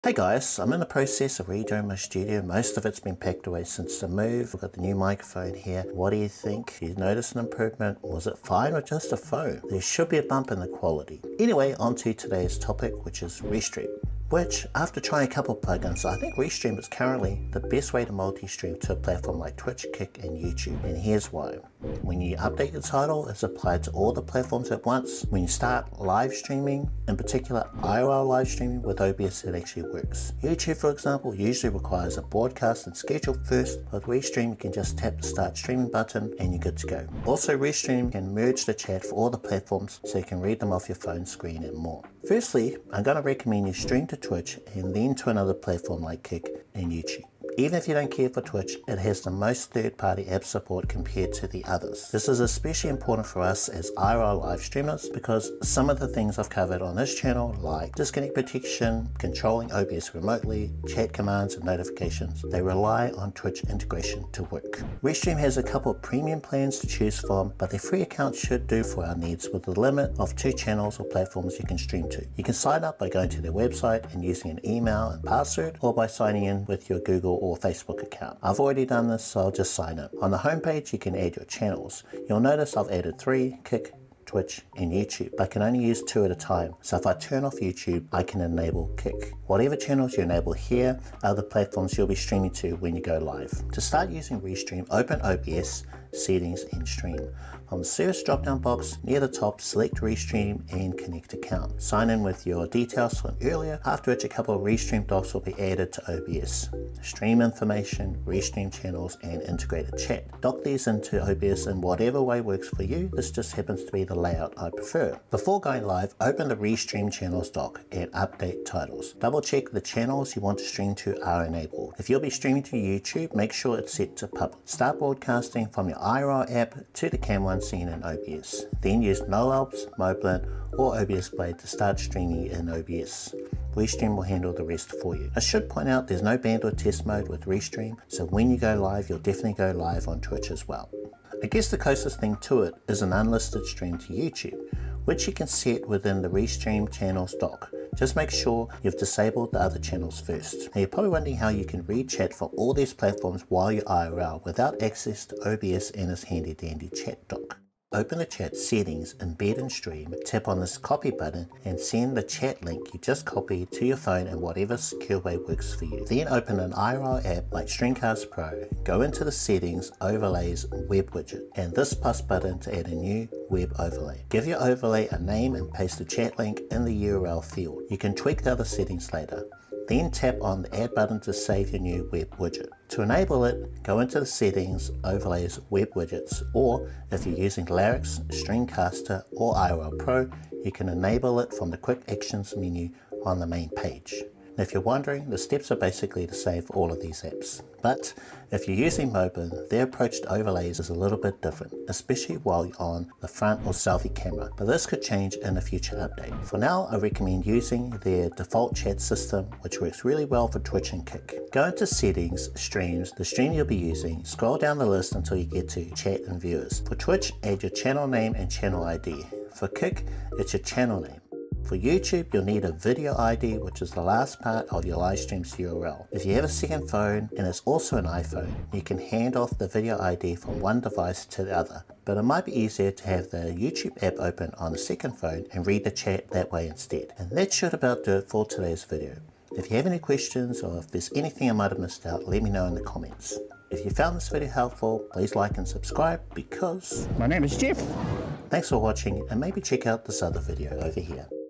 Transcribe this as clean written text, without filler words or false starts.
Hey guys, I'm in the process of redoing my studio. Most of it's been packed away since the move. I've got the new microphone here. What do you think? Do you notice an improvement? Was it fine or just a phone? There should be a bump in the quality. Anyway, on to today's topic, which is Restream. Which, after trying a couple plugins, I think Restream is currently the best way to multi-stream to a platform like Twitch, Kick, and YouTube. And here's why. When you update your title, it's applied to all the platforms at once. When you start live streaming, in particular IRL live streaming with OBS, it actually works. YouTube, for example, usually requires a broadcast and schedule first. With Restream, you can just tap the start streaming button and you're good to go. Also, Restream can merge the chat for all the platforms so you can read them off your phone screen and more. Firstly, I'm going to recommend you stream to Twitch and then to another platform like Kick and YouTube. Even if you don't care for Twitch, it has the most third-party app support compared to the others. This is especially important for us as IRL live streamers because some of the things I've covered on this channel, like disconnect protection, controlling OBS remotely, chat commands and notifications, they rely on Twitch integration to work. Restream has a couple of premium plans to choose from, but their free account should do for our needs with a limit of 2 channels or platforms you can stream to. You can sign up by going to their website and using an email and password, or by signing in with your Google or Facebook account. I've already done this, so I'll just sign up. On the homepage, you can add your channels. You'll notice I've added 3, Kick, Twitch, and YouTube, but I can only use 2 at a time. So if I turn off YouTube, I can enable Kick. Whatever channels you enable here are the platforms you'll be streaming to when you go live. To start using Restream, open OBS, Settings, and Stream. On the Service drop-down box, near the top, select Restream and Connect Account. Sign in with your details from earlier, after which a couple of Restream docs will be added to OBS. Stream information, Restream channels, and integrated chat. Dock these into OBS in whatever way works for you. This just happens to be the layout I prefer. Before going live, open the Restream channels doc and update titles. Double check the channels you want to stream to are enabled. If you'll be streaming to YouTube, make sure it's set to public. Start broadcasting from your IRL app to the Cam 1 scene in OBS. Then use NoAlps, Moblin, or OBS Blade to start streaming in OBS. Restream will handle the rest for you. I should point out there's no bandwidth test mode with Restream, so when you go live, you'll definitely go live on Twitch as well. I guess the closest thing to it is an unlisted stream to YouTube, which you can set within the Restream channels doc. Just make sure you've disabled the other channels first. Now you're probably wondering how you can read chat from all these platforms while you're IRL without access to OBS and its handy dandy chat doc. Open the chat settings, embed in Stream, tap on this copy button and send the chat link you just copied to your phone in whatever secure way works for you. Then open an IRL app like Streamcast Pro, go into the settings, overlays, web widget, and this plus button to add a new web overlay. Give your overlay a name and paste the chat link in the URL field. You can tweak the other settings later. Then tap on the add button to save your new web widget. To enable it, go into the settings, overlays, web widgets, or if you're using Larix, Streamcaster, or IRL Pro, you can enable it from the quick actions menu on the main page. Now if you're wondering, the steps are basically the same for all of these apps. But if you're using Moblin, their approach to overlays is a little bit different, especially while you're on the front or selfie camera, but this could change in a future update. For now, I recommend using their default chat system, which works really well for Twitch and Kick. Go into Settings, Streams, the stream you'll be using, scroll down the list until you get to Chat and Viewers. For Twitch, add your channel name and channel ID. For Kick, it's your channel name. For YouTube, you'll need a video ID, which is the last part of your live stream's URL. If you have a second phone and it's also an iPhone, you can hand off the video ID from one device to the other. But it might be easier to have the YouTube app open on the second phone and read the chat that way instead. And that should about do it for today's video. If you have any questions or if there's anything I might have missed out, let me know in the comments. If you found this video helpful, please like and subscribe because my name is Jeff. Thanks for watching and maybe check out this other video over here.